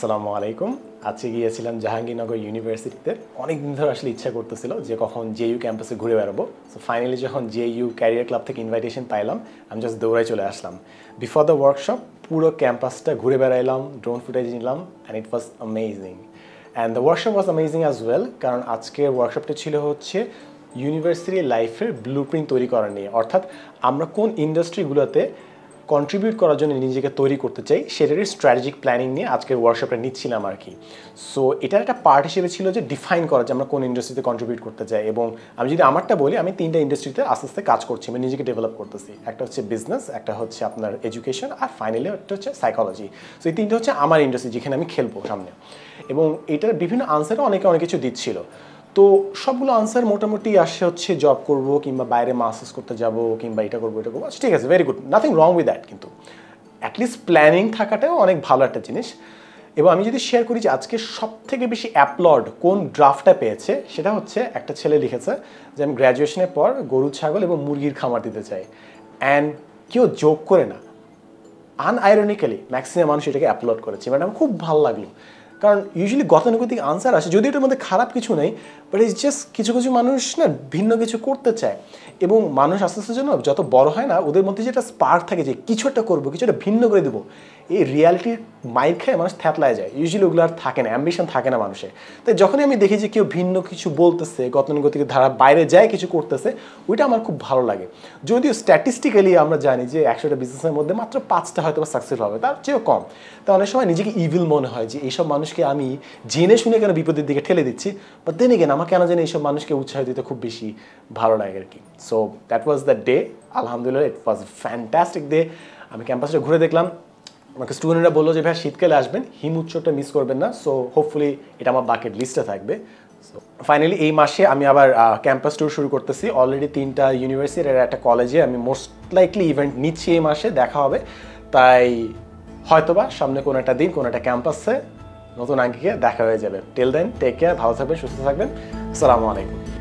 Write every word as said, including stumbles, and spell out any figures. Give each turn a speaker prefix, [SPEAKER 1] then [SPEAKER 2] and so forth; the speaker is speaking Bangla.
[SPEAKER 1] আসসালামু আলাইকুম। আজকে গিয়েছিলাম জাহাঙ্গীরনগর ইউনিভার্সিটিতে। অনেক দিন ধরে আসলে ইচ্ছা করতেছিল যে কখন জেইউ ক্যাম্পাসে ঘুরে বেড়াবো। সো ফাইনালি যখন জেইউ ক্যারিয়ার ক্লাব থেকে ইনভাইটেশন পাইলাম, আমি জাস্ট দৌড়ায় চলে আসলাম। বিফোর দ্য ওয়ার্কশপ পুরো ক্যাম্পাসটা ঘুরে বেড়াইলাম, ড্রোন ফুটেজ নিলাম, and it was amazing. And the workshop was amazing as well, কারণ আজকের ওয়ার্কশপটা ছিল হচ্ছে ইউনিভার্সিটি লাইফের ব্লু প্রিন্ট তৈরি করা নিয়ে, অর্থাৎ আমরা কোন ইন্ডাস্ট্রিগুলোতে কন্ট্রিবিউট করার জন্য নিজেকে তৈরি করতে চাই সেটারই স্ট্র্যাটেজিক প্ল্যানিং নিয়ে আজকের ওয়ার্কশপটা নিচ্ছিলাম আর কি। সো এটার একটা পার্ট হিসেবে ছিল যে ডিফাইন করা যে আমরা কোন ইন্ডাস্ট্রিতে কন্ট্রিবিউট করতে চাই। এবং আমি যদি আমারটা বলি, আমি তিনটা ইন্ডাস্ট্রিতে আস্তে আস্তে কাজ করছি, আমি নিজেকে ডেভেলপ করতেছি। একটা হচ্ছে বিজনেস, একটা হচ্ছে আপনার এডুকেশন, আর ফাইনালি একটা হচ্ছে সাইকোলজি। সো এই তিনটা হচ্ছে আমার ইন্ডাস্ট্রি, যেখানে আমি খেলবো সামনে। এবং এটার বিভিন্ন আনসারে অনেকে অনেক কিছু দিচ্ছিল। তো সবগুলো আনসার মোটামুটি আসে হচ্ছে জব করবো, কিংবা বাইরে মাস্টার্স করতে যাবো, কিংবা এটা করবো এটা করবো। ঠিক আছে, very good, nothing wrong with that. কিন্তু অ্যাটলিস্ট প্ল্যানিং থাকাটাও অনেক ভালো একটা জিনিস। এবং আমি যদি শেয়ার করি যে আজকে সব থেকে বেশি অ্যাপ্লড কোন ড্রাফটটা পেয়েছে, সেটা হচ্ছে একটা ছেলে লিখেছে যে আমি গ্র্যাজুয়েশনের পর গরু, ছাগল এবং মুরগির খামার দিতে চাই। অ্যান্ড কেউ জোক করে না, আনআইরনিক্যালি ম্যাক্সিমাম মানুষ এটাকে অ্যাপ্লোড করেছে। মানে আমার খুব ভালো লাগলো, কারণ ইউজুয়ালি গতানুগতিক আনসার আসে, যদিও এটার মধ্যে খারাপ কিছু নেই, বাট ইটস জাস্ট কিছু কিছু মানুষ না ভিন্ন কিছু করতে চায়। এবং মানুষ আস্তে আস্তে জন্য যত বড় হয় না, ওদের মধ্যে যেটা স্পার্ক থাকে যে কিছু একটা করবো, কিছু একটা ভিন্ন করে দেবো, এই রিয়ালিটির মাইর খেয়ে মানুষ থ্যাতলায় যায়। ইউজুয়ালি ওগুলো আর থাকে না, অ্যাম্বিশন থাকে না মানুষের। তাই যখনই আমি দেখি যে কেউ ভিন্ন কিছু বলতেছে, গতানুগতিক ধারা বাইরে যায় কিছু করতেছে, ওইটা আমার খুব ভালো লাগে। যদিও স্ট্যাটিস্টিক্যালি আমরা জানি যে একশোটা বিজনেসের মধ্যে মাত্র পাঁচটা হয়তো সাকসেস হবে, তার চেয়েও কম। তা অনেক সময় নিজেকে ইভিল মনে হয় যে এইসব মানুষকে আমি জেনে শুনে কেন বিপদের দিকে ঠেলে দিচ্ছি। বাট দেন এগেন আমার কেন জানি এইসব মানুষকে উৎসাহ দিতে খুব বেশি ভালো লাগে আর কি। So that was the day. আলহামদুলিল্লাহ, ইট ওয়াজ ফ্যান্টাস্টিক ডে। আমি ক্যাম্পাসটা ঘুরে দেখলাম। আমাকে স্টুডেন্টরা বললো যে ভাই শীতকালে আসবেন, হিম উৎসবটা মিস করবেন না। সো হোপফুলি এটা আমার বাকেট লিস্টে থাকবে। সো ফাইনালি এই মাসে আমি আবার ক্যাম্পাস ট্যুর শুরু করতেছি। অলরেডি তিনটা ইউনিভার্সিটির আর একটা কলেজে আমি মোস্ট লাইকলি ইভেন্ট নিচ্ছি এই মাসে, দেখা হবে। তাই হয়তোবা সামনে কোনো একটা দিন কোনো একটা ক্যাম্পাসে নতুন আঙ্কিকে দেখা হয়ে যাবে। টিল দেন টেক কেয়ার, ভালো থাকবেন, সুস্থ থাকবেন। আসসালামু আলাইকুম।